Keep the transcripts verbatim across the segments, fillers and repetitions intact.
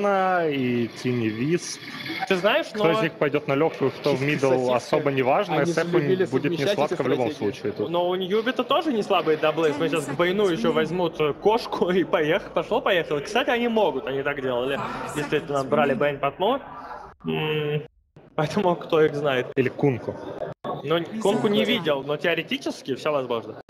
и Тини Вис. Ты знаешь, кто но... из них пойдет на легкую, кто в мидл, особо не важно. Сэпу будет не сладко в любом случае. Тут. Но у Ньюби-то тоже не слабые даблы. Мы сейчас в Бэйну еще возьмут кошку и поехал, пошло-поехало. Кстати, они могут, они так делали. Действительно, брали Бэйн Патмо. Поэтому кто их знает. Или Кунку. Ну, Кунку не видел, но теоретически все возможно.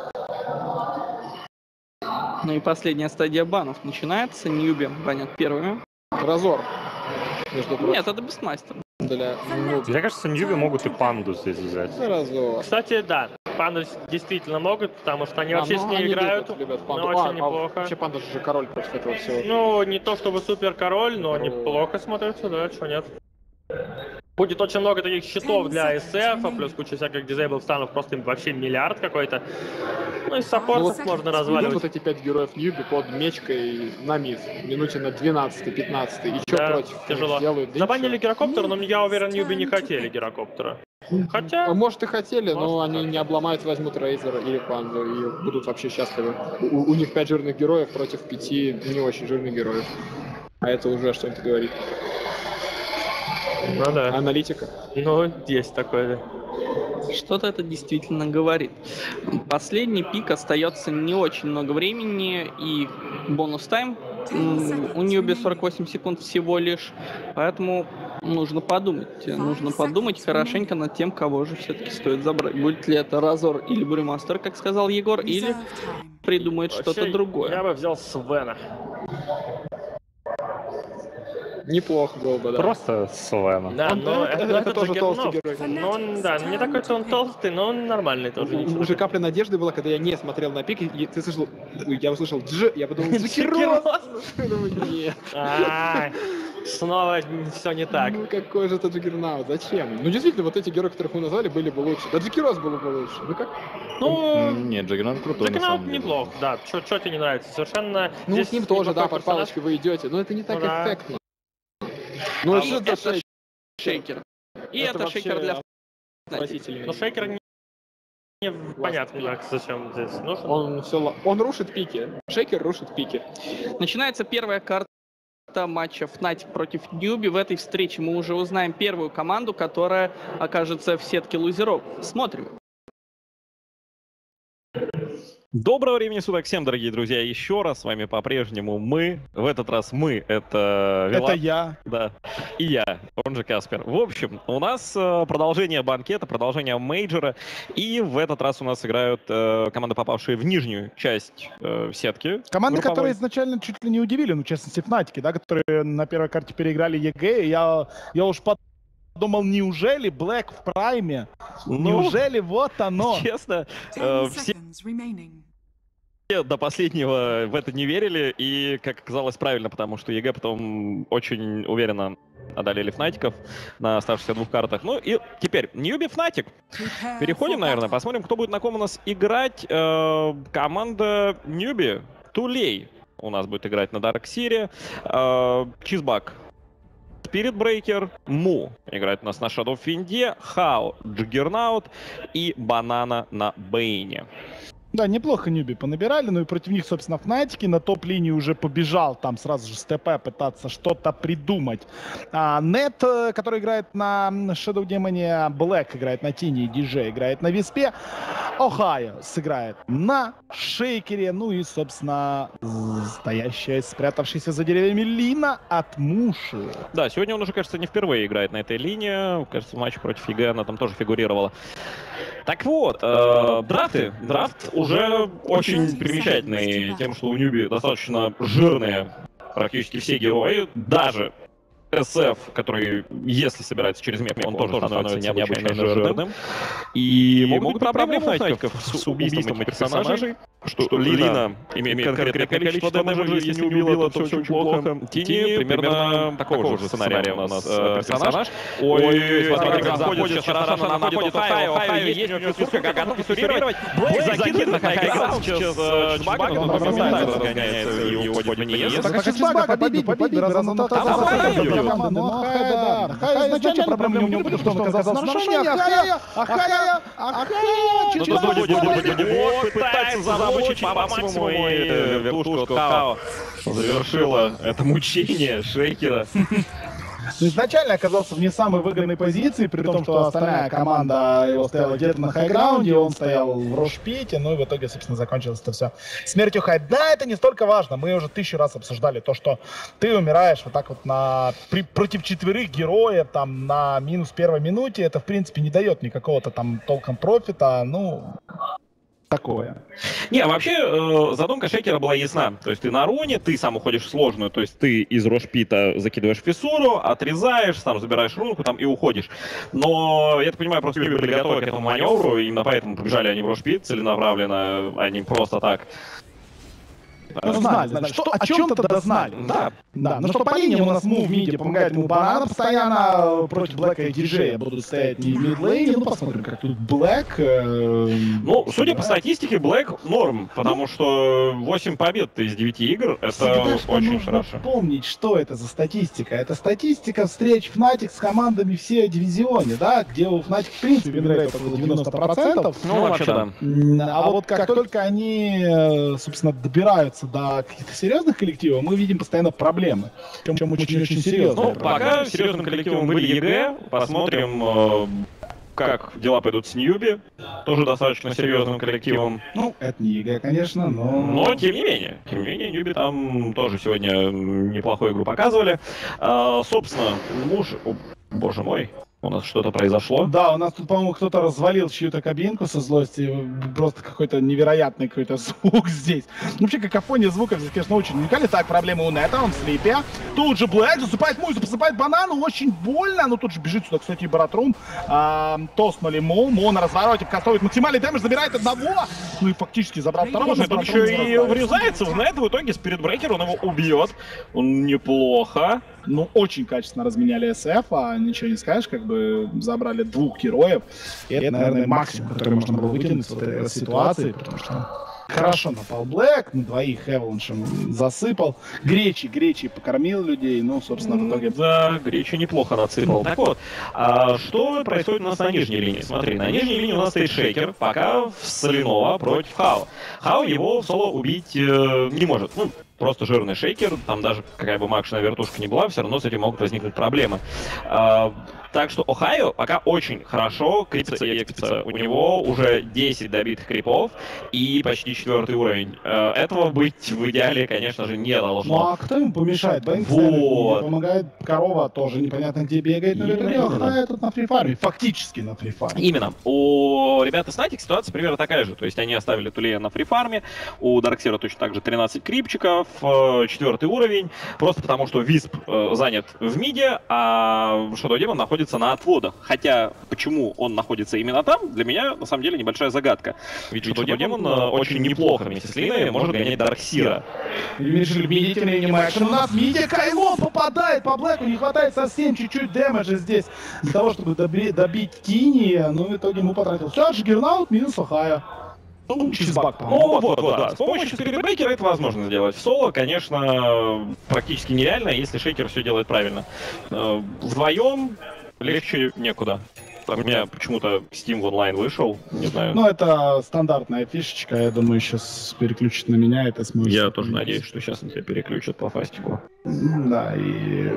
Ну и последняя стадия банов начинается. Ньюби банят первыми. Разор. Нет, это Бестмастер. Для... Мне кажется, Ньюби могут и панду здесь взять. Разор. Кстати, да. Панду действительно могут, потому что они а, вообще ну, с ней играют. Любят, любят панду. Но а, очень а, неплохо. Вообще панда же король против этого всего. Ну, не то чтобы супер король, но король. Неплохо смотрится, да, чего нет. Будет очень много таких щитов для эс эф, плюс куча всяких дизейбл станов, просто им вообще миллиард какой-то. Ну и саппортов ну, можно разваливать. Вот эти пять героев Ньюби под мечкой на мид, минуте на двенадцатой-пятнадцатой. И что да, против? Тяжело. Делают, забанили гирокоптер, но я уверен, Ньюби не хотели гирокоптера. Хотя... А может и хотели, может, но они не обломают, возьмут Рейзера или Панду и будут вообще счастливы. У, у них пять жирных героев против пяти не очень жирных героев. А это уже что-нибудь говорит. Ну да. Аналитика. Ну, есть такое. Что-то это действительно говорит. Последний пик остается не очень много времени, и бонус тайм у Ньюби сорок восемь секунд всего лишь, поэтому нужно подумать. Нужно подумать хорошенько над тем, кого же все-таки стоит забрать. Будет ли это Разор или Брюмастер, как сказал Егор, или придумает что-то другое. Я бы взял Свена. Неплохо было бы, да. Просто Свена. Да, он, но это, это, это, это тоже толстый ну, герой. Ну, он, да, не такой-то он толстый, но он нормальный тоже. У, уже капля надежды была, когда я не смотрел на пик, и ты слышал, я услышал Дж, я подумал, Джекирос! Нет. Снова все не так. Ну какой же это Джиггернаут, зачем? Ну действительно, вот эти герои, которых мы назвали, были бы лучше. Да Джекирос был бы лучше, ну как? Ну, нет, Джиггернаут крутой. Джиггернаут неплох, да. Что тебе не нравится? Совершенно... Ну с ним тоже, да, под палочкой вы идете, но это не так эффектно. Ну, а это, это шейкер. И это, это шейкер для носителей. Но шейкер не, не понятно, как, зачем здесь нужен. Он, все, он рушит пики. Шейкер рушит пики. Начинается первая карта матча Fnatic против Ньюби. В этой встрече мы уже узнаем первую команду, которая окажется в сетке лузеров. Смотрим. Доброго времени суток всем, дорогие друзья, еще раз с вами по-прежнему мы, в этот раз мы, это Вилат, это я, да, и я, он же Каспер. В общем, у нас э, продолжение банкета, продолжение мейджора, и в этот раз у нас играют э, команды, попавшие в нижнюю часть э, сетки. Команды, групповой. Которые изначально чуть ли не удивили, ну, честно, Fnatic, да, которые на первой карте переиграли ЕГЭ, я, я уж под... Думал, неужели Блэк в прайме? Ну, неужели вот оно? Честно, э, все до последнего в это не верили, и, как оказалось, правильно, потому что ЕГЭ потом очень уверенно одолели Фнатиков на оставшихся двух картах. Ну и теперь Ньюби Фнатик. Переходим, наверное, посмотрим, кто будет на ком у нас играть. Э, команда Ньюби, Тулей у нас будет играть на Дарксире. Э, Чизбак. Spirit Breaker, Му играет у нас на Shadow Финде, Хау, Джиггернаут и Банана на Бэйне. Да, неплохо Ньюби понабирали, ну и против них, собственно, Fnatic на топ-линии уже побежал там сразу же с ТП пытаться что-то придумать. А, Нет, который играет на Shadow Демоне, Блэк играет на Тине, и Диджей играет на Виспе, Охайо сыграет на Шейкере, ну и, собственно, стоящая, спрятавшаяся за деревьями Лина от Муши. Да, сегодня он уже, кажется, не впервые играет на этой линии, кажется, в матче против ЕГЭ она там тоже фигурировала. Так вот, э, драфты, драфт уже очень примечательный тем, что у Ньюби достаточно жирные практически все герои, даже эс эф, который, если собирается через мех, он тоже становится необычайно жирным. И могут быть проблемы у Фнатиков с убийством этих персонажей, что, что Лина имеет конкретное количество дэмэджа, если не убила, то все очень плохо. Тини примерно такого же сценария у нас персонаж. Ой, смотри, как заходит, сейчас хорошо находит Охайо, Охайо есть у него физурка, готов фигурировать. Блэк закинет на Хайграунд, сейчас Чизбак, он моментально разгоняется и уходит в неест. Так а Чизбака победить, победить, раз он абсолютно. команды, но Ахая, да. Ахая изначально проблема у него, потому что он оказался на нарушении. Ахая, Ахая, Ахая, чуть-чуть. Пытается замочить по максимуму, и вертушка Хао завершила это мучение Шейкера. Ну, изначально оказался в не самой выгодной позиции, при том, что остальная команда его стояла где-то на хайграунде, он стоял в рошпите, ну и в итоге, собственно, закончилось это все смертью Хай. Да, это не столько важно, мы уже тысячу раз обсуждали то, что ты умираешь вот так вот на при, против четверых героев, там, на минус первой минуте, это, в принципе, не дает никакого-то там толком профита, ну... такое. Не, вообще э, задумка Шейкера была ясна. То есть ты на руне, ты сам уходишь в сложную, то есть ты из рошпита закидываешь фиссуру, отрезаешь, сам забираешь рунку там и уходишь. Но, я так понимаю, просто Юби были готовы к этому маневру, и именно поэтому побежали они в рошпит целенаправленно, а не просто так. Ну, знали, знали, что, о чем-то дознали. Да. Да, но что по линиям у нас мув в миде помогает ему банана постоянно, против Блэка и Диджея будут стоять не в мидлейне, ну посмотрим, как тут Блэк... Э, ну, судя по статистике, Блэк норм, потому что восемь побед из девяти игр, это всегда, очень нужно хорошо. Помнить, что это за статистика. Это статистика встреч Fnatic с командами в сей дивизионе, да, где у Fnatic в принципе винрейт около девяносто процентов. Ну, вообще да. А вот как только они, собственно, добираются до каких-то серьезных коллективов, мы видим постоянно проблемы. Причем очень-очень серьезно. Ну, пока серьезным коллективом были ЕГЭ, посмотрим, э, как дела пойдут с Ньюби, тоже достаточно серьезным коллективом. Ну, это не ЕГЭ, конечно, но... Но, тем не менее, тем не менее, Ньюби там тоже сегодня неплохую игру показывали. А, собственно, муж... О, боже мой. У нас что-то произошло. Да, у нас тут, по-моему, кто-то развалил чью-то кабинку со злости. Просто какой-то невероятный какой-то звук здесь. Ну, вообще, какофония звуков здесь, конечно, очень уникальна. Так, проблема у Нета, он в слипе. Тут же Блэк засыпает муз, посыпает банану. Очень больно. Но тут же бежит сюда, кстати, и Баратрум. А, тоснули Мо. Мо на развороте кастует максимальный дэмэдж, забирает одного. Ну и фактически забрал второго. Слушай, тут еще и врезается в Нет. В итоге спиритбрейкер, он его убьет. Он неплохо. Ну, очень качественно разменяли эс эф, а ничего не скажешь, как бы забрали двух героев. И это, наверное, максимум, который можно было вытянуть из этой ситуации, потому что хорошо напал Блэк, на двоих Эваланшем засыпал. Гречи, Гречи покормил людей, ну, собственно, в итоге... Да, Гречи неплохо насыпал. Так вот, а что происходит у нас на нижней линии? Смотри, на нижней линии у нас стоит Шейкер, пока в Соленова против Хао. Хао его в соло убить э, не может. Ну, просто жирный Шейкер, там даже какая бы макшная вертушка не была, все равно с этим могут возникнуть проблемы. А, так что Охайо пока очень хорошо крипится и экспится. У него уже десять добитых крипов и почти четвертый уровень. А, этого быть в идеале, конечно же, не должно. Ну а кто ему помешает? Бэнк вот. Помогает, корова тоже непонятно где бегает, но Охайо тут на фрифарме, фактически на фрифарме. Именно. У ребят из Fnatic ситуация примерно такая же. То есть они оставили Тулея на фрифарме, у Дарксира точно так же тринадцать крипчиков, четвертый уровень, просто потому что Висп э, занят в миде, а Shadow Demon находится на отводах. Хотя, почему он находится именно там, для меня, на самом деле, небольшая загадка. Ведь Shadow Demon э, очень неплохо вместе с Линой может гонять Дарксира. Решили видеть анимэкшн. У нас в миде Кайло попадает по Блэку, не хватает совсем чуть-чуть дэмэджа здесь для того, чтобы доби- добить Тини, но в итоге ему потратил. Все, Джиггернаут минус Охайо. Ну, чизбак, по-моему. Ну, вот, вот, да. С помощью спиритбрейкера это возможно сделать. В соло, конечно, практически нереально, если Шейкер все делает правильно. Вдвоем легче некуда. У меня почему-то Steam в онлайн вышел, не знаю. Ну, это стандартная фишечка, я думаю, сейчас переключит на меня, это сможет... Я тоже надеюсь, что сейчас на тебя переключат по фастику. Да, и...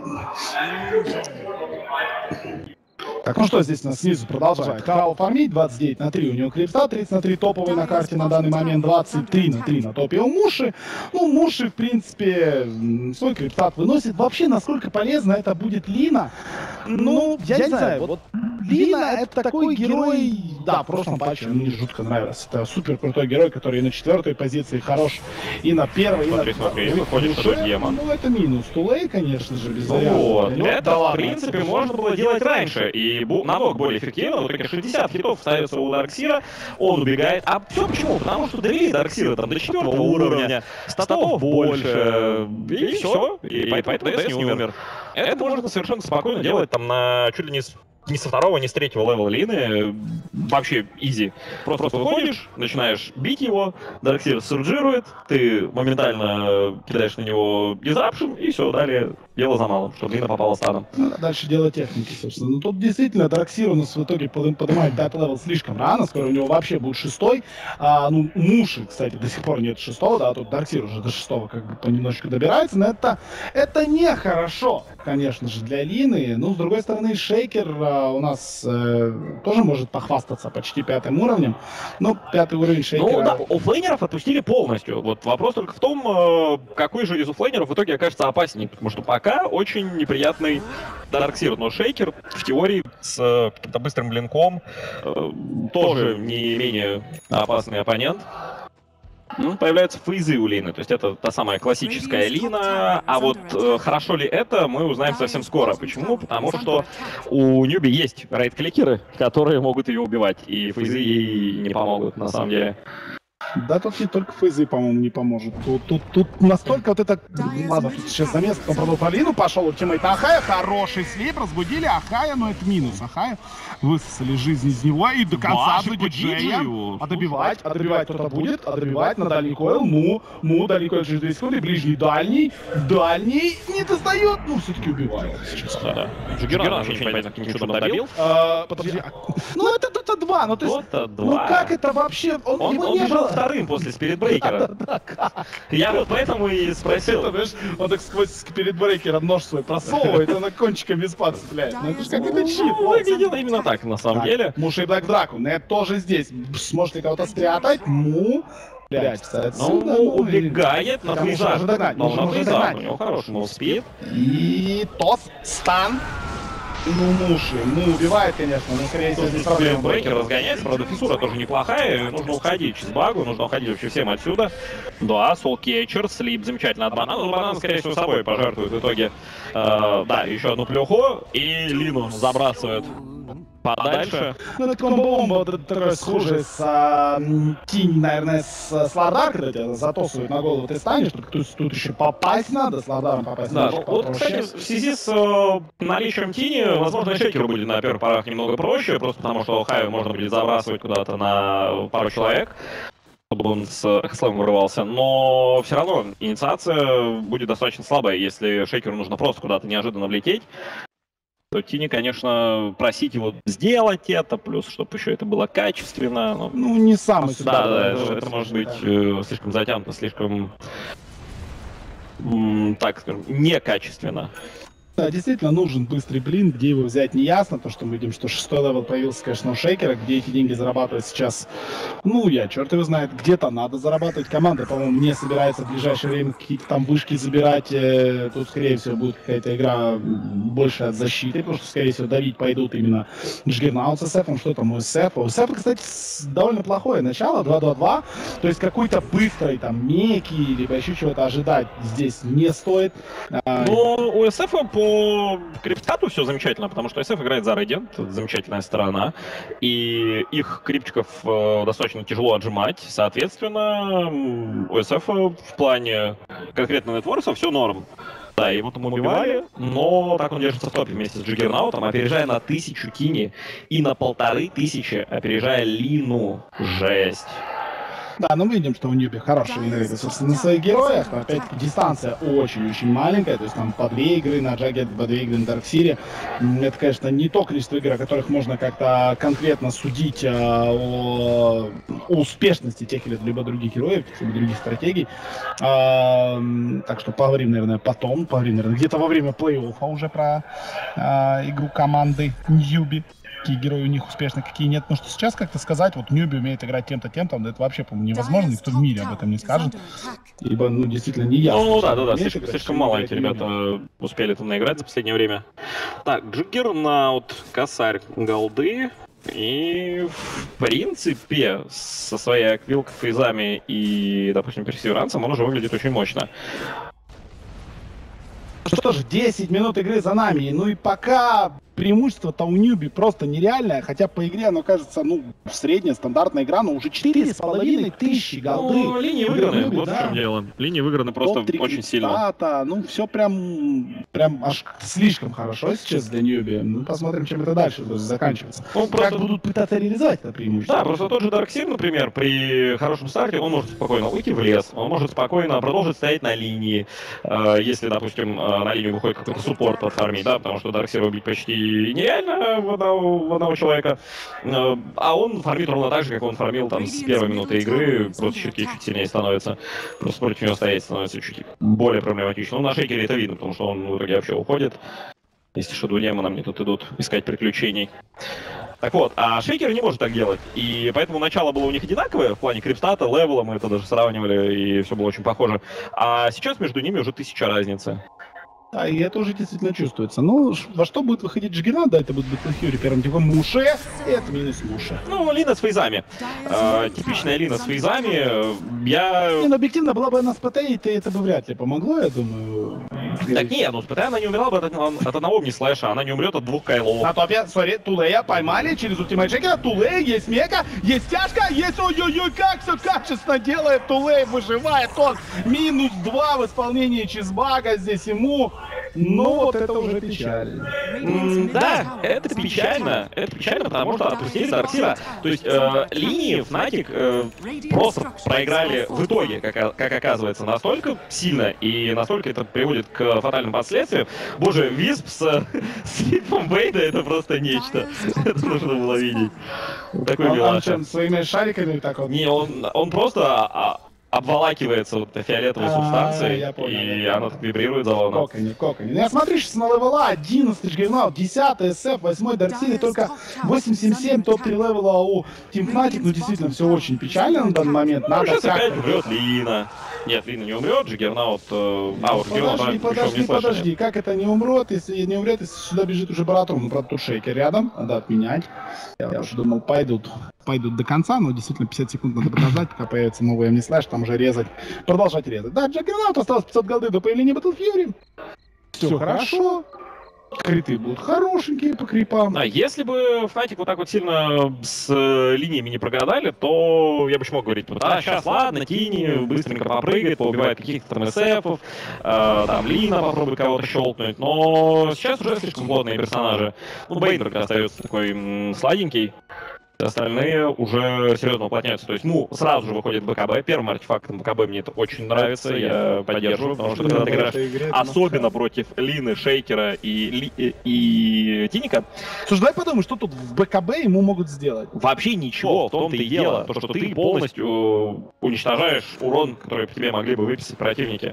Так, ну что здесь у нас снизу продолжает? Хао фармить, двадцать девять на три у него крипта, тридцать на три топовый на карте на данный момент, двадцать три на три на топе у Муши. Ну, Муши, в принципе, свой криптат выносит. Вообще, насколько полезно это будет Лина? Ну, я, я не знаю, вот Лина это такой герой... Да, в прошлом патче мне жутко нравился. Это супер крутой герой, который и на четвертой позиции хорош, и на первой, смотри, и на... Смотри, смотри, выходит Shadow Demon. Ну, это минус. Тулей, конечно же, без вот. ну, Это, да в ладно, принципе, это можно было делать раньше. И бу- намного более эффективно. Вот только шестьдесят хитов ставится у Дарксира, он убегает. А все почему? Потому что довели Дарксира там до четвертого уровня, статов больше, и все. И поэтому ДС не умер. Это можно совершенно спокойно делать там на чуть ли не ни со второго, ни с третьего левела Лины вообще изи. Просто выходишь, начинаешь бить его, Дарксир сурджирует, ты моментально кидаешь на него дизрапшн, и все, далее дело за малым, чтобы Лина попала станом. Дальше дело техники, собственно. Ну тут действительно Дарксир у нас в итоге поднимает пятый левел слишком рано, скоро у него вообще будет шестой. А, ну, Муши, кстати, до сих пор нет шестого, да, тут Дарксир уже до шестого как бы понемножечку добирается, но это, это нехорошо, конечно же, для Лины. Ну, с другой стороны, Шейкер а, у нас э, тоже может похвастаться почти пятым уровнем, но пятый уровень Шейкера... Ну да, оффлейнеров отпустили полностью. Вот вопрос только в том, э, какой же из оффлейнеров в итоге окажется опаснее, потому что пока очень неприятный Дарксир, но Шейкер в теории с э, каким-то быстрым блинком э, тоже не менее опасный оппонент. Ну, появляются фейзы у Лины, то есть это та самая классическая Лина, а вот э, хорошо ли это, мы узнаем совсем скоро. Почему? Потому что у Ньюби есть рейд-кликеры, которые могут ее убивать, и фейзы ей не помогут, на самом деле. Да, тут не только фейзы, по-моему, не поможет. Тут, тут, тут настолько вот это... Ладно, тут сейчас замес, потом продал по Лину, пошел ультимейт Ахая, хороший слип, разбудили Ахая, но это минус. Ахая высосали жизнь из него и до конца до диджея. А добивать, а добивать кто-то будет, а добивать на дальний койл, му, му, дальний койл через две секунды, ближний, дальний, дальний, не достает, ну, все-таки убивает сейчас. Да, да. Джиггернат вообще непонятно, каким чудом добил. А, подожди, ну это Дота два, ну то есть, ну как это вообще, он, он, его он не бежал было. Вторым после спиритбрейкера. Я вот поэтому и спросил. Он так сквозь спиритбрейкера нож свой просовывает, и на кончиком виспа цепляет. Ну это же какой-то чит. Выглядело именно так, на самом деле. Муша и Блэк Драку, Нет тоже здесь. Сможет ли кого-то спрятать? Му. Блять, ну, ну, убегает на фризах. Но на фризах у него хороший мовспид. И тос, стан. Ну, Муши, ну, убивает, конечно, но, скорее всего, здесь проблема. Брейкер разгоняется, правда, фиссура тоже неплохая, нужно уходить с багу, нужно уходить вообще всем отсюда. Да, Soulcatcher, слип, замечательно от банана, но банан, скорее всего, собой пожертвует в итоге. Э, да, еще одну плюху, и Лину забрасывает подальше. Ну, это комбо-бомба такое схожее с а, Тинь, наверное, с Сладар, когда тебя затосывают на голову, ты станешь, только тут, тут еще попасть надо, с Ладаром попасть да, надо. Вот, кстати, в связи с э, наличием Тини, возможно, Шейкеру будет на первых порах немного проще, просто потому что Хаю можно будет забрасывать куда-то на пару человек, чтобы он с Эхослэвом вырывался, но все равно инициация будет достаточно слабая, если Шейкеру нужно просто куда-то неожиданно влететь. То Тини, конечно, просить его сделать это, плюс, чтобы еще это было качественно. Но... Ну, не самый Да, да, да, это, это может быть э, слишком затянуто, слишком, м, так скажем, некачественно. Да, действительно нужен быстрый блин, где его взять не ясно, то что мы видим, что шестой левел появился, конечно, у Шейкера, где эти деньги зарабатывать сейчас, ну, я черт его знает, где-то надо зарабатывать. Команда, по-моему, не собирается в ближайшее время какие-то там вышки забирать, э, тут, скорее всего, будет какая-то игра больше от защиты, потому что, скорее всего, давить пойдут именно Джиггернаут с эсэфом, что там у эсэфа. У эсэфа, кстати, довольно плохое начало, два-два-два, то есть какой-то быстрой там меки, либо еще чего-то ожидать здесь не стоит. Но у эсэфа по По криптату все замечательно, потому что эс эф играет за Radiant, это замечательная сторона, и их крипчиков э, достаточно тяжело отжимать, соответственно, у эс эф в плане конкретно нетворса все норм. Да, его там убивали, но так он держится в топе вместе с Джиггернаутом, опережая на тысячу Тини и на полторы тысячи, опережая Лину. Жесть. Да, но мы видим, что у Ньюби хорошие винрейты, собственно, на своих героях, но опять-таки дистанция очень-очень маленькая, то есть там по две игры на Джаге, по две игры на Дарксире. Это, конечно, не то количество игр, о которых можно как-то конкретно судить а, о, о успешности тех или либо других героев, либо других стратегий. А, так что поговорим, наверное, потом, поговорим, наверное, где-то во время плей-оффа уже про а, игру команды Ньюби. Какие герои у них успешны, какие нет. Потому что сейчас как-то сказать, вот Ньюби умеет играть тем-то, тем-то, это вообще, по-моему, невозможно, никто в мире об этом не скажет. Ибо, ну, действительно, не ясно. Ну, да, да, да, слишком, слишком мало эти ребята успели там наиграть за последнее время. Так, Джиггернаут, косарь голды. И, в принципе, со своей аквилкой, фейзами и, допустим, персеверансом он уже выглядит очень мощно. Что ж, десять минут игры за нами. Ну и пока преимущество-то у Ньюби просто нереальное, хотя по игре оно кажется, ну, средняя, стандартная игра, но уже четыре с половиной тысячи голды. Ну, линии выиграны, Ньюби, вот да. в чем дело. Линии выиграны просто очень сильно. Стата, ну, все прям, прям аж слишком хорошо сейчас для Ньюби. Ну, посмотрим, чем это дальше заканчивается. Он Как просто... будут пытаться реализовать это преимущество. Да, просто тот же Дарксир, например, при хорошем старте он может спокойно уйти в лес, он может спокойно продолжить стоять на линии, э, если, допустим, э, на линию выходит какой-то суппорт подфармить, да, потому что Дарксира убить почти нереально в одного, в одного человека, э, а он фармит ровно так же, как он фармил там с первой минуты игры, просто щитки чуть сильнее становятся, просто против него стоять становится чуть более проблематично. Ну, на Шейкере это видно, потому что он в итоге вообще уходит, если Shadow Demon мне тут идут искать приключений. Так вот, а Шейкер не может так делать, и поэтому начало было у них одинаковое, в плане крипстата, левела, мы это даже сравнивали, и все было очень похоже. А сейчас между ними уже тысяча разницы. Да, и это уже действительно чувствуется. Ну, во что будет выходить Джиггернаут? Да, это будет Battle Fury первым типом Муше, и это минус Муше. Ну, Лина с фейзами. Э, типичная Лина с фейзами. Я... Не, ну объективно, была бы она с ПТ, и это бы вряд ли помогло, я думаю. Так нет, ну с ПТ она не умерла бы от, от одного мини-слэша, она не умрет от двух кайлов. На топе, сори, Тулея поймали через ультимейт Шейкера. Тулея, есть мека, есть тяжка, есть ой-ой-ой, как все качественно делает Тулей, выживает он. Минус два в исполнении Чизбага здесь ему. Ну, вот это уже печально. М, Да, это печально. Это печально, потому что отпустили Дарксира. То есть э, линии Fnatic э, просто проиграли в итоге, как, как оказывается, настолько сильно, и настолько это приводит к фатальным последствиям. Боже, Висп с слипом Вейда — это просто нечто. Это нужно было видеть. Такой Он, он милаша. чем, своими шариками так вот? Не, он, он просто а, обволакивается вот этой фиолетовой А, субстанцией, я понял, и я она понял. так вибрирует заводом. Кокони, кокони. Ну, я смотрю сейчас на левела, одиннадцатый Джиггернаут, десятый эс эф, восьмой Дарксир, и только восемь семь семь, топ три левела у Team Fnatic. Ну, действительно, все очень печально на данный момент. Ну, Надо сейчас опять как-то... умрет Лина. Нет, Лина не умрет, Джиггернаут... Э, а, у Джиггернаута Подожди, причем подожди, не слышали. подожди, как это не умрет, если не умрет, если сюда бежит уже Баратрон, ну, правда, тут Шейкер рядом, надо отменять. Я уже думал, пойдут, пойдут до конца, но действительно пятьдесят секунд надо подождать, пока появится новый Omnislash, там уже резать, продолжать резать. Да, Джиггернаут осталось пятьсот голды до появления Battle Fury. Все хорошо. Криты будут хорошенькие по крипам. А если бы Fnatic вот так вот сильно с э, линиями не прогадали, то я бы еще мог говорить, а сейчас ладно, Тини быстренько попрыгает, поубивает каких-то там эсэфов, э, там Лина попробует кого-то щелкнуть, но сейчас уже слишком плотные персонажи. Ну, Бейн только остается такой м, сладенький. Остальные уже серьезно уплотняются. То есть, ну, сразу же выходит БКБ. Первым артефактом БКБ мне это очень нравится, я поддерживаю, потому что когда ты играешь особенно против Лины, Шейкера и, Ли, и, и Тиника, Слушай, давай подумай, что тут в БКБ ему могут сделать. вообще ничего, в том-то и дело, то, что ты полностью уничтожаешь урон, который по тебе могли бы выписать противники.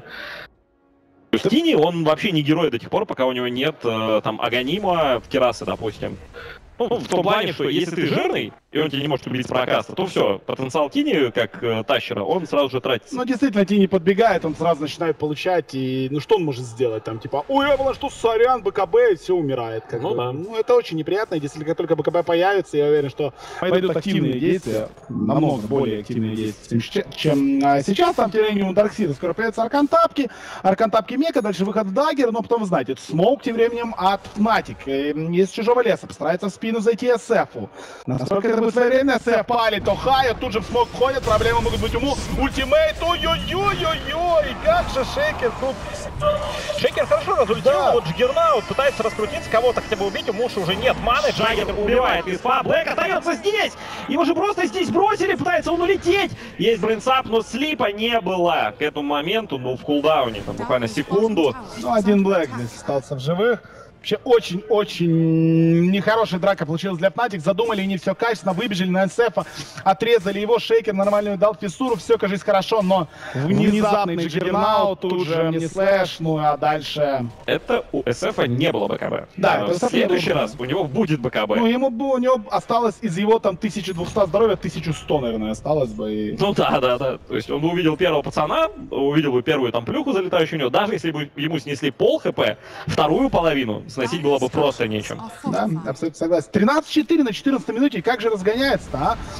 То есть Тини, он вообще не герой до тех пор, пока у него нет э, там Аганима в террасы, допустим. Ну, в том плане, что если ты жирный, и он тебя не может убить с прокаста, то все, потенциал Тини, как э, тащера, он сразу же тратится. Ну, действительно, Тини подбегает, он сразу начинает получать, и ну что он может сделать? Там, типа, ой, я была, что сорян, БКБ, и все умирает. Как Ну бы. да. Ну, это очень неприятно, и если как только БКБ появится, я уверен, что пойдут активные действия, намного более активные действия, чем, чем а, сейчас. Там, тем не менее, у Дарксира скоро появятся Аркантапки, Аркантапки Мека, дальше выход в Даггер, но потом, вы знаете, Смоук тем временем от Fnatic. И из чужого леса постарается в спину зайти эс эфу. Насколько это будет своевременно, эс эф палит Охайо, тут же в смог входит, проблемы могут быть ему. Ультимейт, ой-ой-ой-ой-ой, как же Шейкер тут... Шейкер хорошо разультил, вот Джиггернаут пытается раскрутиться, кого-то хотя бы убить, у Муши уже нет маны. Джаггер убивает Виспа, Блэк остается здесь! Его же просто здесь бросили, пытается он улететь! Есть брейнсап, но слипа не было к этому моменту, ну в кулдауне, там буквально секунду. Ну, один Блэк здесь остался в живых. Вообще очень-очень нехорошая драка получилась для Fnatic. Задумали они все качественно, выбежали на эс эфа, отрезали его, Шейкер нормальную дал фиссуру, все, кажется, хорошо, но внезапный Джиггернаут, тут же не слэш, ну а дальше... Это у эс эфа не было БКБ. Да, в у эс эфа следующий не было. раз у него будет БКБ. Ну, ему бы, у него осталось из его там тысяча двести здоровья, тысяча сто, наверное, осталось бы. И... Ну да, да, да. То есть он увидел первого пацана, увидел бы первую там плюху залетающую у него, даже если бы ему снесли пол хп, вторую половину сносить было бы просто нечем. Да, абсолютно согласен. тринадцать четыре на четырнадцатой минуте, как же разгоняется-то, а?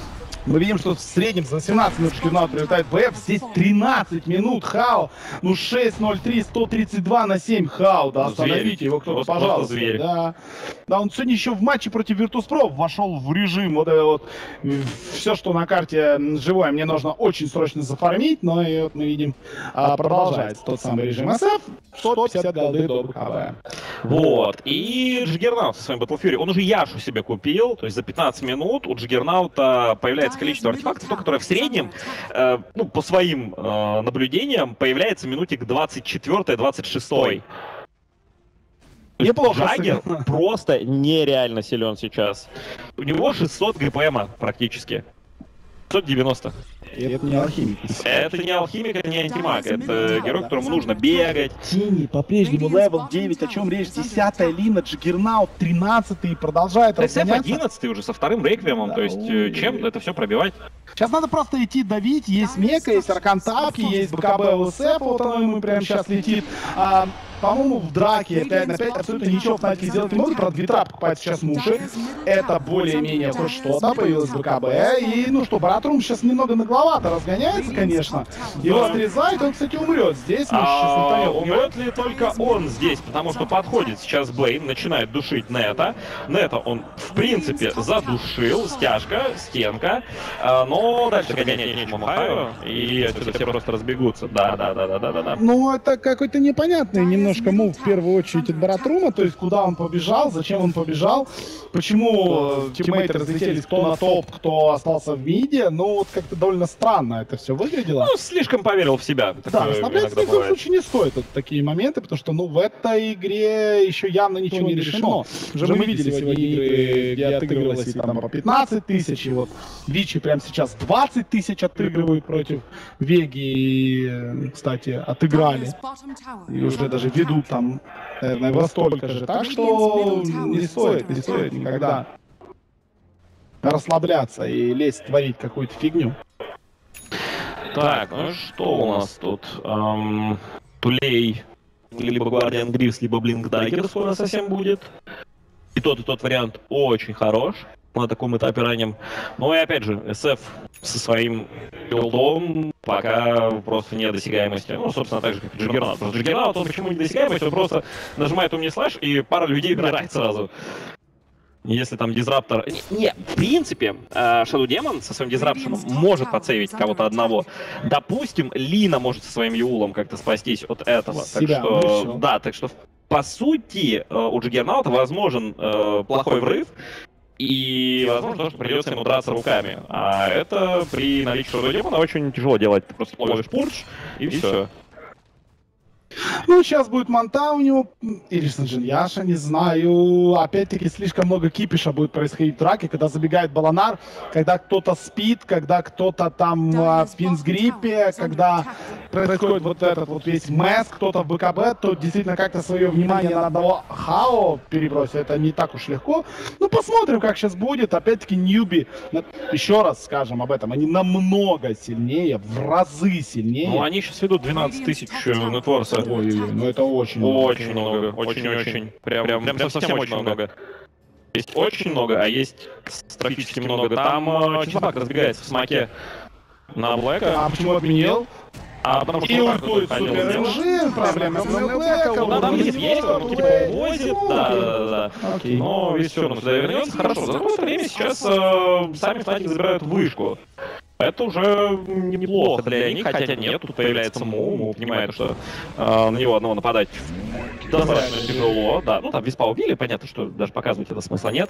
Мы видим, что в среднем за семнадцать минут Джиггернаут прилетает БФ. Здесь тринадцать минут Хао. Ну шесть ноль три, сто тридцать два на семь Хао. Да, остановите его кто-то, просто, пожалуйста. просто зверь. Да. Да, он сегодня еще в матче против Virtus.pro вошел в режим вот это вот. Все, что на карте живое, мне нужно очень срочно зафармить. Но и вот мы видим, продолжается тот самый режим эс эф. сто пятьдесят голды до БКБ. Вот. И Джиггернаут со своим Battle Fury, он уже Яшу себе купил. То есть за пятнадцать минут у Джиггернаута появляется количество артефактов, то, которое в среднем, э, ну, по своим э, наблюдениям, появляется минутик двадцать четыре двадцать шесть. Неплохо. Джаггер просто нереально силен сейчас. У него шестьсот ГПМа практически. шестьсот девяносто. Это не алхимик. Это не алхимик, это не антимаг. Это герой, которому нужно бегать. Тини по-прежнему левел девять, о чем речь? десятая лина, Джиггернаут тринадцатый, продолжает эс эф разгоняться. одиннадцатый уже со вторым реквиемом, Да, то есть ой. чем это все пробивать? Сейчас надо просто идти давить. Есть Мека, есть Аркантапки, есть БКБ у эс эф, вот оно ему прямо сейчас летит. А, по-моему, в драке пять на пять абсолютно ничего в Фнатике сделать не могут. Правда, Витра покупает сейчас Муши. Это более-менее хоть что-то. Появилось БКБ. И, ну что, Баратрум сейчас немного нагловато разгоняется, конечно. Его отрезают, он, кстати, умрет здесь. Мы сейчас А, не умрет ли только он здесь? Потому что подходит сейчас Блейн, начинает душить Нета. Нета он, в принципе, задушил. Стяжка, стенка. А, но дальше гонять нечему Махаю. И отсюда все просто разбегутся. Да, да, да, да, да, да, да. Ну, это какой-то непонятный немножко мув, в первую очередь, от Баратрума, то есть куда он побежал, зачем он побежал, почему тиммейты разлетелись кто на топ, кто остался в миде, ну, вот как-то довольно странно это все выглядело. Ну, слишком поверил в себя. Да, Такое расслабляться иногда ни в коем бывает. случае не стоит вот такие моменты, потому что, ну, в этой игре еще явно ничего не решено. Уже мы видели сегодня игры, где отыгрывалось и там по пятнадцать тысяч, и вот Вичи прямо сейчас двадцать тысяч отыгрывают против Веги, и, кстати, отыграли. И уже даже ведут там, наверное, во столько же. Так что не стоит, не стоит никогда расслабляться и лезть творить какую-то фигню. Так, ну что у нас тут? Эм, Тулей, либо Гвардиан Грифс, либо Блинк Даггер скоро совсем будет. И тот, и тот вариант очень хорош на таком этапе раннем. Но и опять же, эс эф со своим билдом пока просто недосягаемости. Ну, собственно, так же, как и Джиггернаут. Просто Джиггернаут, он почему недосягаемость? Он просто нажимает умный слэш, и пара людей умирает сразу. Если там дизраптор... Не, не, в принципе, э, Shadow Demon со своим дизрапшеном может подсейвить кого-то одного. Допустим, Лина может со своим Юлом как-то спастись от этого. Так Себя, что, ну и всё. да, так что, по сути, э, у Джиггернаута возможен э, плохой врыв, и, возможно, то, что придется ему драться руками. А это при наличии Shadow Demon очень тяжело делать. Ты просто ловишь пурж, и, и все. Ну, сейчас будет Манта у него, или Санджиньяша, не знаю. Опять-таки, слишком много кипиша будет происходить в драке, когда забегает Баланар, когда кто-то спит, когда кто-то там а, в пинсгриппе, когда происходит вот этот вот весь месс, кто-то в БКБ, то действительно как-то свое внимание на одного Хао перебросить, это не так уж легко. Ну, посмотрим, как сейчас будет. Опять-таки, Ньюби, еще раз скажем об этом, они намного сильнее, в разы сильнее. Ну, они сейчас ведут двенадцать тысяч нетворса. Ой-ой-ой, ну это очень много. Очень много, очень-очень. Прям, прям, прям совсем очень много. Есть очень много, а есть строфически много. Там э, Чизбак разбегается в смоке на Блэка. А почему отменил? А потому что И вот так ультует вот супер ходил. инжин, проблема с Блэка. Ну, там есть, есть, он типа возит, да, да, да. Окей. Но ведь все равно сюда вернется. Хорошо, за какое время сейчас э, сами Фнатик забирают вышку. Это уже неплохо для них, хотя нет, тут появляется Му, Му понимает, что э, на него одного нападать достаточно тяжело, да, ну там Виспа убили, понятно, что даже показывать это смысла нет.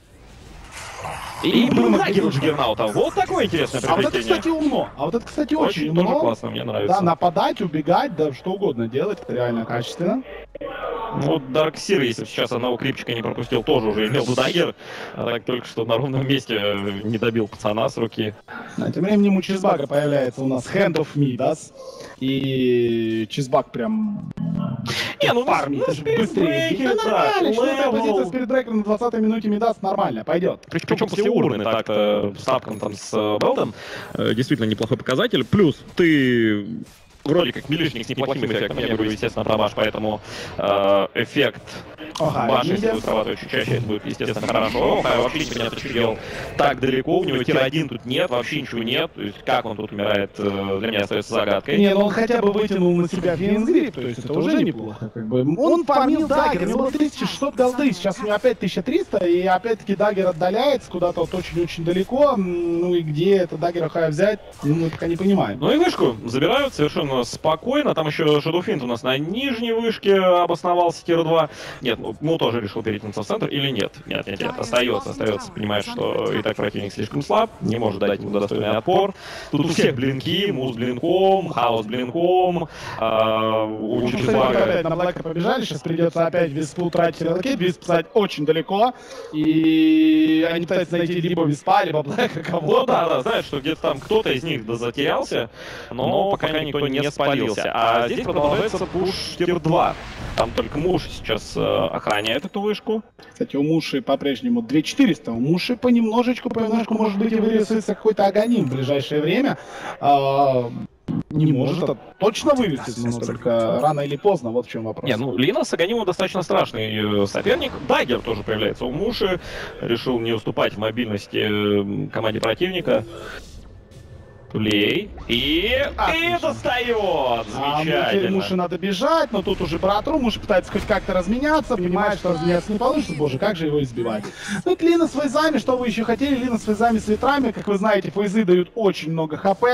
И Блинкдаггер у Джиггернаута, вот такое интересное А вот это, приобретение. кстати, умно. А вот это, кстати, очень, Очень тоже умно. классно, мне нравится. Да, нападать, убегать, да, что угодно делать, это реально качественно. Ну, Дарксир, если бы сейчас одного крипчика не пропустил, тоже уже имел бы даггер, а так только что на ровном месте не добил пацана с руки. А тем временем у Чизбага появляется у нас Hand of Midas. И Чизбаг прям... Не, ну, Парни, ну, это же быстрее. спиритбрейкер, Да, да, нормально, что эта левел. позиция спиритбрейкера на двадцатой минуте Мидас нормально, пойдет. Причем после урны так-то с тапком там с э, Белдом э, действительно неплохой показатель. Плюс ты вроде как милишник с неплохим эффектом. Я говорю, естественно, про баш, поэтому э, эффект Ага, баши, видя. если будет срабатывать чуть чаще, это будет, естественно, хорошо. Охай вообще непонятно, что делал так далеко, у него тир один тут нет, вообще ничего нет. То есть как он тут умирает, э, для меня остается загадкой. Не, ну он хотя бы вытянул на себя Финсгрип, то есть это уже неплохо. Как бы. Он фармил даггер, у него было тысяча шестьсот голды, сейчас у него опять тысяча триста, и опять-таки даггер отдаляется куда-то вот очень-очень далеко. Ну и где это даггер Охая взять, ну, мы пока не понимаем. Ну и вышку забирают совершенно спокойно. Там еще Shadowfiend у нас на нижней вышке обосновался, тир два. Нет, ну, Му тоже решил перетянуться в центр или нет? Нет, нет, нет, остается, остается, понимает, что и так противник слишком слаб, не может дать ему достойный отпор. Тут у всех блинки, Му с блинком, Хаос с блинком, а, у Ну, кстати, Чизбага. опять на Блэка побежали, сейчас придется опять Виспу тратить релокейт, Висп писать очень далеко, и они пытаются найти либо Виспа, либо Блэка, Ну кого-то. да, да, знаешь, что где-то там кто-то из них да затерялся, но пока никто не спалился. А здесь продолжается пуш тир два. Там только Муш сейчас э, охраняет эту вышку. Кстати, у Муши по-прежнему две тысячи четыреста, у Муши понемножечку, понемножечку, может быть, и вырисуется какой-то Аганим в ближайшее время. А, не может, а точно вывести, но только рано или поздно, вот в чем вопрос. Не, ну Лина с Аганимом достаточно страшный э, соперник. Даггер тоже появляется у Муши. Решил не уступать в мобильности э, команде противника. Тулей. И... И достает! А теперь Замечательно. Муши надо бежать, но тут уже Братру, Муши пытается хоть как-то разменяться, понимает, что разменяться не получится, боже, как же его избивать. Ну это Лина с фейзами, что вы еще хотели, Лина с фейзами с ветрами, как вы знаете, фейзы дают очень много хп,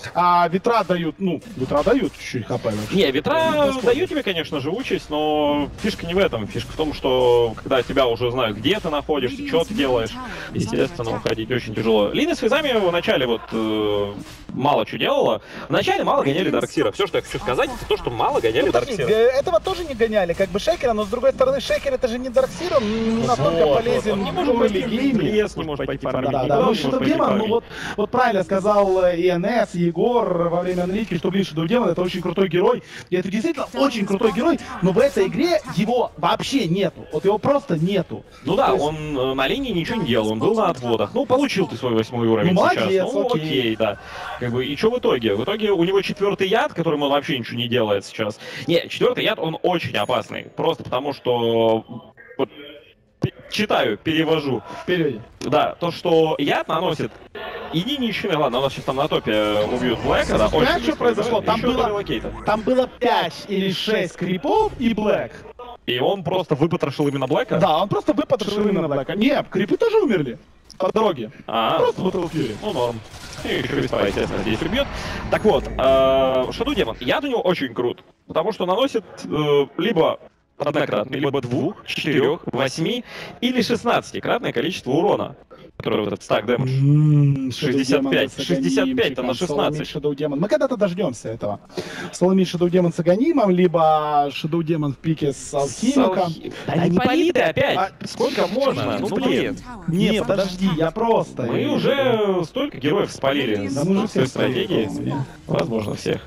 а ветра дают, ну, ветра дают чуть-чуть хп. вообще. Не, ветра Господи. дают тебе, конечно, живучесть, но фишка не в этом. Фишка в том, что когда тебя уже знают, где ты находишься, что ты делаешь, естественно, уходить очень тяжело. Лина с фейзами в начале вот э, мало что делала. Вначале мало гоняли Дарксира. Все, что я хочу сказать, это то, что мало гоняли Ну, подожди, Дарксира. э, этого тоже не гоняли, как бы Шейкера, но с другой стороны, Шейкер это же не Дарксир, он не настолько Вот, полезен. вот, он не в может другой пойти лиге. в лес, не может пойти фармить. Да, никуда да, не ну может Shadow пойти Demon, ну фармить. вот, вот правильно сказал и эн эс, и Егор во время аналитики, что блин, Shadow Demon это очень крутой герой. И это действительно очень крутой герой, но в этой игре его вообще нету. Вот его просто нету. Ну да, То есть- он э, на линии ничего не делал, он был на отводах. Ну, получил ты свой восьмой уровень Ну, сейчас. молодец, Ну, окей. окей, да. Как бы, и что в итоге? В итоге у него четвертый яд, которым он вообще ничего не делает сейчас. Не, четвертый яд, он очень опасный. Просто потому что... Вот, п- читаю, перевожу. Впереди. Да, то, что яд наносит единичный, ладно, у нас сейчас там на топе убьют Блэка, да, Знаешь, очень что произошло? Там Еще было- релокейта. Там было пять или шесть крипов и Блэк. И он просто выпотрошил именно Блэка? Да, он просто выпотрошил именно Блэка. Не, крипы тоже умерли. По дороге. А, Просто Battle Fury. ну норм. И еще Виспа, естественно, здесь убьет. Так вот, э, Shadow Demon, яд у него очень крут, потому что наносит э, либо однократный, либо двух, четырех, восьми или шестнадцатикратное количество урона, который вот этот стак дэмэдж. М, шестьдесят пять. Shadow Demon с шестьдесят пять, там на Аганимчиком, шестнадцать. Solomid Shadow Demon. Мы когда-то дождемся этого. Solomid Shadow Demon с Аганимом, либо Shadow Demon в пике с Алхимиком. Алхи- Да не пали ты опять! А, Сколько можно? Ну блин. Не, подожди, я просто... Мы уже столько героев спалили Да мы уже с той всех спалили. стратегией. Возможно, всех.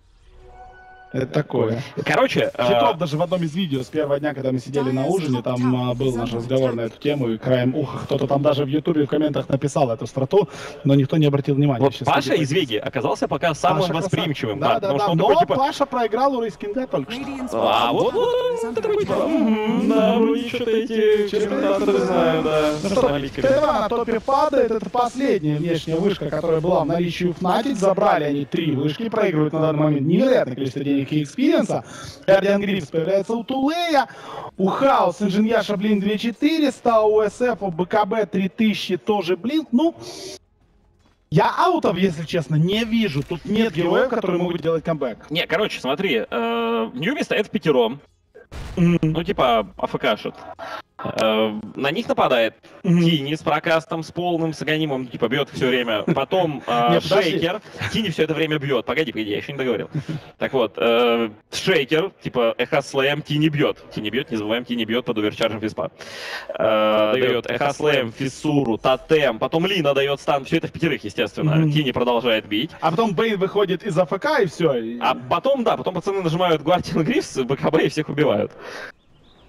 Это такое. Короче, э, Хитров даже в одном из видео с первого дня, когда мы сидели на ужине, там а, был наш разговор на эту тему, и краем уха кто-то там даже в Ютубе в комментах написал эту страту, но никто не обратил внимания. вот Сейчас Паша люди- из Веги оказался пока самым Паша красавчик. восприимчивым. Да, да, потому да. что он Но такой, типа, Паша проиграл у Рейскинга только что. а вот, вот, вот, ты такой, типа, «Мгм, да, вроде что-то эти комментаторы знаю, да. Ну что, Аналитика. Т два на топе падает, это последняя внешняя вышка, которая была в наличии у Fnatic, забрали они три вышки, проигрывают на данный момент невероятное количество денег и экспириенса. Guardian Grips появляется у Тулея, у Хаус Инженьяша, блин, две тысячи четыреста, у эс эф, у БКБ три тысячи тоже, блин, ну... Я аутов, если честно, не вижу. Тут нет героев, которые могут делать камбэк. Не, короче, смотри, э, Ньюби стоят в пятером. Ну, типа, АФКшит. Э, на них нападает Тини с прокастом, с полным, с аганимом, типа, бьет все время. Потом э, Не, подожди. Шейкер. Тини все это время бьет. Погоди, погоди, я еще не договорил. Так вот, э, Шейкер, типа, Эхо Слэм, Тини бьет. Тини бьет, не забываем, Тини бьет под оверчаржем Фиспа. Э, дает Эхо Слэм, Фиссуру, Тотем. Потом Лина дает стан. Все это в пятерых, естественно. Мгм. Тини продолжает бить. А потом Бейн выходит из АФК и все. А потом, да, потом пацаны нажимают Guardian Grips, БКБ и всех убивают.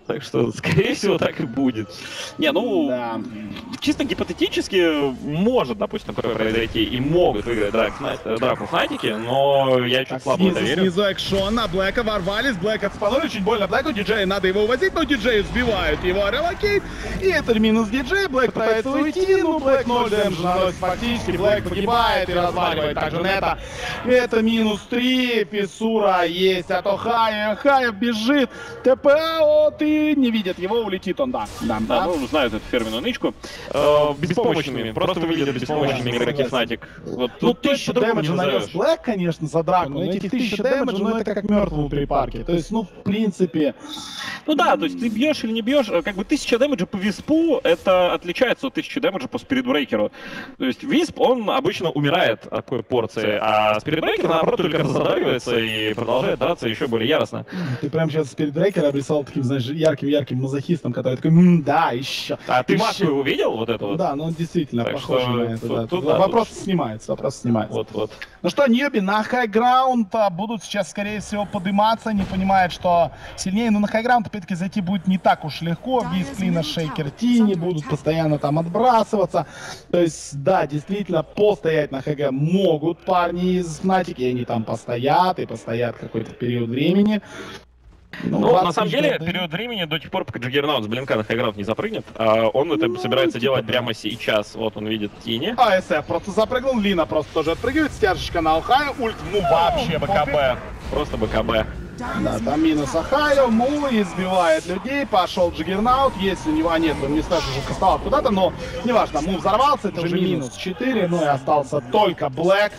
так что, скорее всего, так и будет. Не, ну, Да. чисто гипотетически может, допустим, такое произойти, и могут выиграть драку Фнатики, но я чуть слабо в это верю. Снизу экшон на Блэка ворвались, Блэк отспанули, чуть больно Блэку, диджея надо его увозить, но диджеи сбивают его релокейт, и это минус диджей, Блэк пытается уйти, но Блэк ноль дэмэджа наносит фактически, Блэк погибает и разваливает также Нета. Это минус три, Фиссура есть, а то Хая, Хая бежит, ТПО, ты не видит его, улетит он, да. Да, Да, ну, знают эту фирменную нычку. Э, беспомощными, просто выглядят беспомощными игроки Фнатик. Вот Ну, тут тысячу дэмэджа нанес Блэк, конечно, за драку, но этих тысячу дэмэджа, ну, это как мертвому при парке. То есть, ну, в принципе... Ну да, то есть ты бьешь или не бьешь, как бы тысяча дэмэджа по Виспу, это отличается от тысячи дэмэджа по Спиритбрейкеру. То есть Висп, он обычно умирает от такой порции, а Спиритбрейкер, наоборот, только разодавливается и продолжает драться еще более яростно. Ты прям сейчас Спиритбрейкера обрисовал таким, знаешь, ярким-ярким мазохистом, который такой, м да, еще. А ты Еще. маску его видел, вот это вот? Да, ну он действительно Так похож что на это. тут- Да. тут да, Вопрос тут- снимается, вопрос снимается. Вот, вот. Ну что, Ньюби на хайграунд будут сейчас, скорее всего, подниматься, не понимают, что сильнее, но на хайграунд, опять-таки, зайти будет не так уж легко, Бисклина, Шейкер, Тини будут постоянно там отбрасываться, то есть, да, действительно, постоять на ХГ могут парни из Фнатики, и они там постоят, и постоят какой-то период времени. Ну, двадцать на самом деле, да. период времени до тех пор, пока Джаггернаут с блинка на хайграунд не запрыгнет, а он это собирается типа делать да. прямо сейчас. Вот он видит Тини. АСФ просто запрыгнул, Лина просто тоже отпрыгивает, стяжечка на Алхаю, ульт, ну вообще БКБ. Просто БКБ. Да, там минус Ахайо, Му избивает людей, пошел Джаггернаут, если у него, а нет, он не скажет, уже кастовал куда-то, но неважно, Му взорвался, это уже минус четыре, ну и остался только Блэк.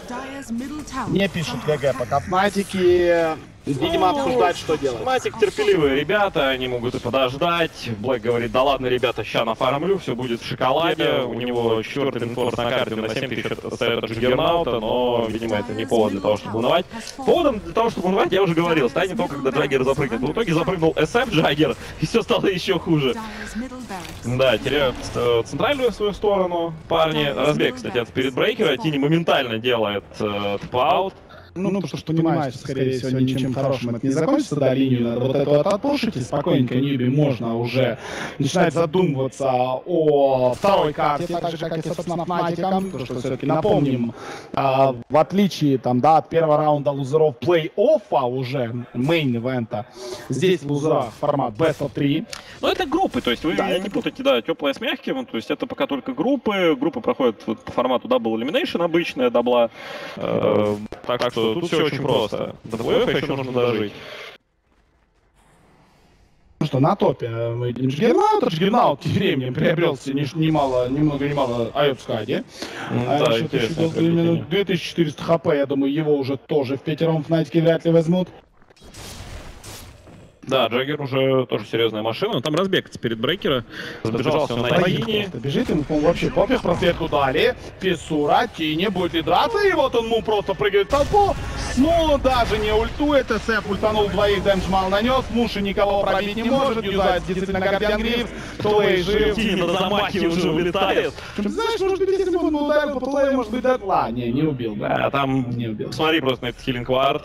Не пишут ГГ пока Фнатики, видимо, обсуждать, что делать. Фнатик терпеливые ребята, они могут и подождать. Блэк говорит, да ладно, ребята, ща нафармлю, все будет в шоколаде. У него четвертый инфорс на карте на семь тысяч отстает от Джаггернаута, но, видимо, это не повод для того, чтобы унывать. Поводом для того, чтобы унывать, я уже говорил, станет то, когда Джаггер запрыгнет. В итоге запрыгнул эс эф Джаггер, и все стало еще хуже. Да, теряют э, центральную свою сторону парни. Разбег, кстати, от Спиритбрейкера. Тини моментально делает э, тп-аут. Ну, ну, потому что понимаешь, что, скорее всего, ничем хорошим это не закончится, да, линию надо вот эту вот отпушить, и спокойненько Ньюби можно уже начинать задумываться о второй карте, так же, как и, собственно, Фнатиком, потому что, все-таки, напомним, а, в отличие, там, да, от первого раунда лузеров плей-оффа уже, мейн-ивента, здесь в лузерах формат бест оф три. Ну, это группы, то есть вы Да, не это путайте, да, теплое с мягким, то есть это пока только группы, группы проходят вот по формату Double Elimination обычная, дабла, э, так что тут все очень просто. До плей-оффа еще нужно дожить. Ну что, на топе мы видим Джаггернаут, а Джаггернаут тем временем приобрел себе немало, ни много ни мало Айот Скади. Да, интересное приобретение. две тысячи четыреста хп, я думаю, его уже тоже в пятером Фнатики вряд ли возьмут. Да, Джаггер уже тоже серьезная машина. Там разбег Спиритбрейкера. Забежался он на Тини. Просто бежит, ему по-моему, вообще пофиг, просветку дали. Фиссура, Тини будет ли драться, и вот он ему просто прыгает в толпу. Ну, даже не ультует, СФ ультанул двоих, дэмэдж мало нанес, Муши никого пробить не может, юзает действительно Гардиан Грифс, Тулей жив. Тини на замахе уже улетает. Знаешь, может быть, если бы он ударил по Тулей, может быть, датла. Не, не убил, да. Да, там, Не убил. посмотри просто на этот хилинг вард.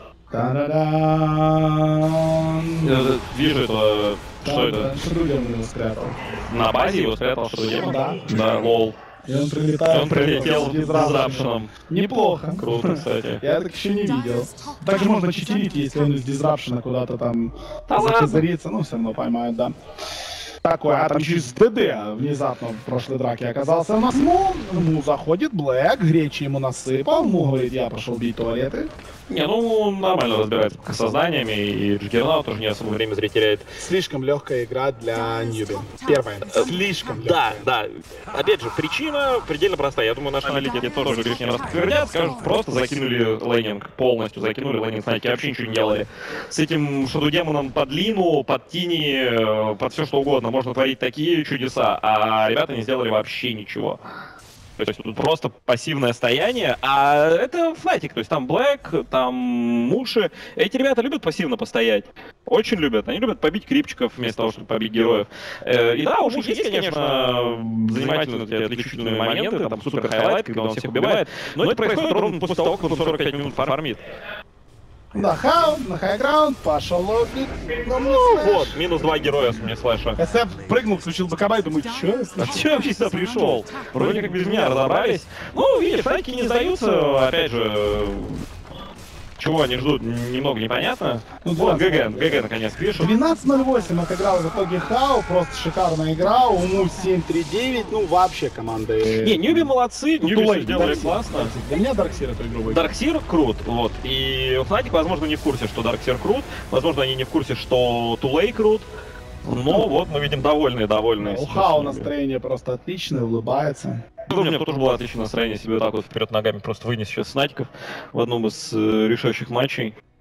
Та-да-дам. Я вижу это, что это? Шрудер его спрятал. На базе его спрятал, что демон? Да. Да, лол. И он прилетает. Он прилетел с дизрапшеном. Неплохо. Круто, кстати. Я так еще не видел. Также можно читерить, если он из дизрапшена куда-то там Да ладно. закозырится, ну все равно поймают, да. Такой, а там через ДД внезапно в прошлой драке оказался у нас Му. Му заходит, Блэк, гречи ему насыпал, Му говорит, я пошел бить туалеты. Не, ну он нормально разбирается с созданиями, и Джаггернаут тоже не особо время зря теряет. Слишком легкая игра для Ньюби. Первая. Слишком Да, легкая. да. Опять же, причина предельно простая. Я думаю, наши аналитики тоже лишний раз подтвердят, скажут, просто закинули лейнинг, полностью закинули лейнинг, Фнатики вообще ничего не делали. С этим шадудемоном под Лину, под Тини, под все что угодно можно творить такие чудеса, а ребята не сделали вообще ничего. То есть тут просто пассивное стояние, а это Фнатик, то есть там Блэк, там Муши. Эти ребята любят пассивно постоять. Очень любят. Они любят побить крипчиков вместо того, чтобы побить героев. Э, и да, у Муши есть, конечно, занимательные такие отличительные моменты, там супер хайлайт, когда он всех убивает, но это происходит ровно после того, как он сорок пять минут фармит. На хау, на хайграунд, пошел лобби. Ну вот, минус два героя с мне слэша. СФ прыгнул, включил БКБ и думает, что? А че вообще сюда пришел? Вроде как без меня разобрались. Ну, видишь, файки не сдаются, опять же... Чего они ждут, немного непонятно. Ну, вот, ГГ, ГГ наконец пишут. двенадцать ноль восемь отыграл в итоге Хау, просто шикарная игра, Уму семь три девять, ну вообще команды... Не, Ньюби молодцы, Ну, Ньюби Тулей, все сделали Дарксир, классно. Дарксир. Для меня Дарксир эту игру выиграл. Дарксир крут, вот, и Фнатик, возможно, не в курсе, что Дарксир крут, возможно, они не в курсе, что Тулей крут, но вот мы видим довольные, довольные. У Хау настроение просто отличное, улыбается. У меня тоже было отличное настроение себе вот так вот вперед ногами просто вынес сейчас Фнатиков в одном из э, решающих матчей.